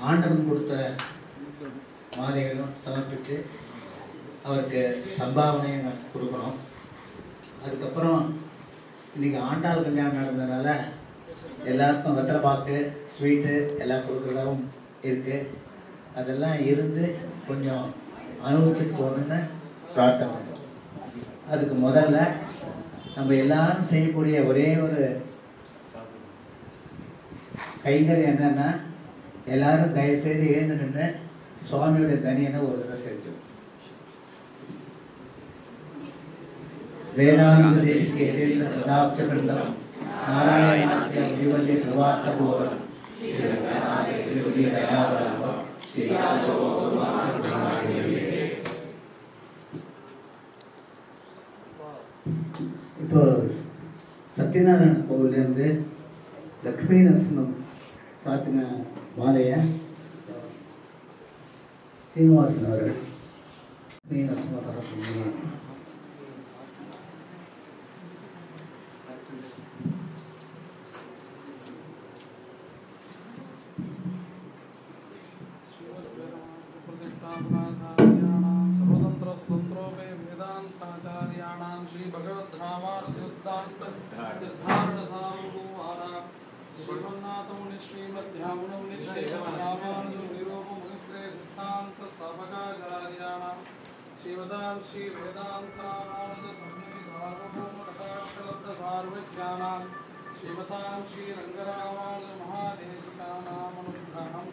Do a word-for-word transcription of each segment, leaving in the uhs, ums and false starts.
ஆண்டவன் கொடுத்த மாலைகளும் சமர்ப்பித்து அவருக்கு சம்பாவனையை கொடுக்கணும். அதுக்கப்புறம் இன்றைக்கி ஆண்டாள் கல்யாணம் நடந்ததுனால எல்லாருக்கும் வெத்தலைப்பாக்கு ஸ்வீட்டு எல்லாம் கொடுக்குறதாகவும் இருக்குது. அதெல்லாம் இருந்து கொஞ்சம் அனுபவிச்சுட்டு போகணுன்னு பிரார்த்தனை பண்ணுறோம். அதுக்கு முதல்ல நம்ம எல்லாரும் செய்யக்கூடிய ஒரே ஒரு கைங்கரியம் என்னன்னா, எல்லாரும் தயவுசெய்து எழுந்து நின்று சுவாமியுடைய தனியனை ஒரு தடவை செஞ்சோம். வேதாந்த தேசிய எதிர்ந்த பிரதாப்சகண்டம் நாராயணாத்திய ஜீவல்ய பிரவாத்த போகம் இப்போ சத்யநாராயண கோவிலேருந்து லக்ஷ்மி நரசிம்மம் சாத்தின மாலையை சீனிவாசன் அவர்கள் லக்ஷ்மி நரசிம்ம தரப்பு श्री भगवत श्रीमन्नाथ मुनि श्रीमध्यामुनि मुनि श्रीरामानुज निरूपमुनिश्रे सिद्धांत स्थापकाचार्याणां श्रीमदां श्री वेदांतानां संयमि सार्वभौम कथाक्षलब्ध सार्वज्ञानां श्रीमतां श्री रंगरामानुज महादेशिकानां अनुग्रहम्.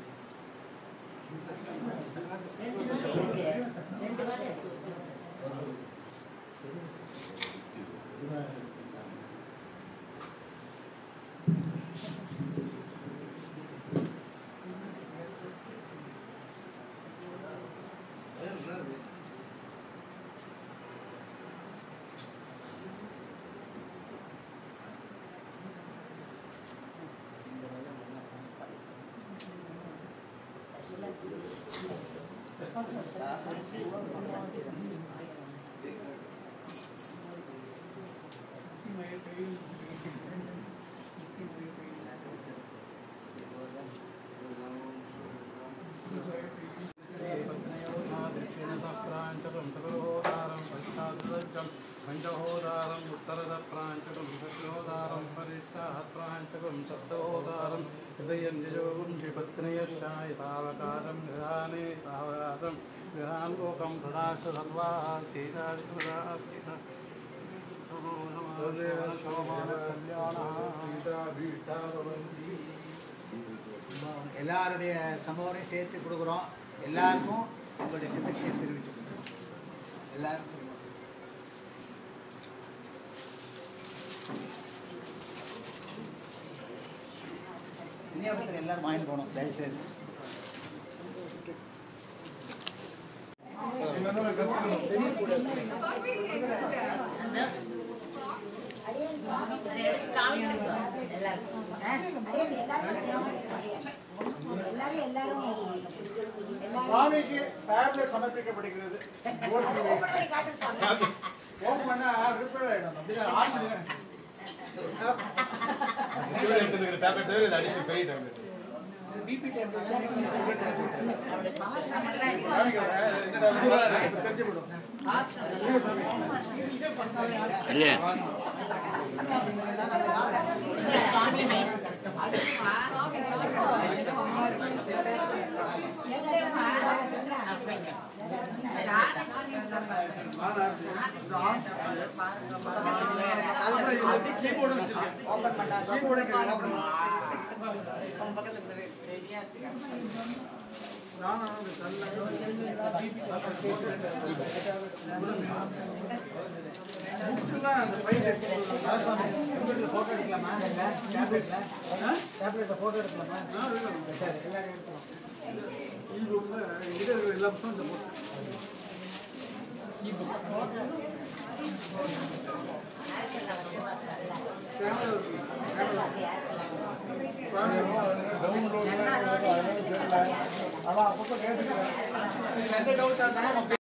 पंचहोदारं उत्तरदप्रांचकं सत्योदारं परिष्टाहत्रांचकं सप्तहोदारं हृदयं यजोगुं क्षिपत्नयश्चायतावकारं गृहाणे तावकाशं गृहान् लोकं तदाश सर्वाः सीतादिकृता எல்லாருடைய சம்பவனையும் சேர்த்து கொடுக்குறோம். எல்லாருக்கும் உங்களுடைய கிருத்தத்தை தெரிவிச்சுக்கணும். எல்லாருக்கும் விநியோகத்தில் எல்லாரும் வாங்கிட்டு போகணும் தயவுசெய்து. சுவாமிக்கு டேப்லெட் சமர்ப்பிக்கப்படுகிறது. ஓம் பண்ணா ரிப்பேர் ஆயிடும். அப்படியே ஆன் பண்ணுங்க. இவரே எடுத்துக்கிற டேப்லெட் வேற இது அடிஷன் பெரிய டேப்லெட். BP tablet. என்னடா தெரிஞ்சு போடும். இல்ல போட்டோ எடுக்கலாமா? டேப்லெட்ல டேப்லெட்ல போட்டோ எடுக்கலாமா? சரி, எல்லாரும் எடுக்கலாம். எல்லா புத்தகம் இந்த போட்டோ கேமரா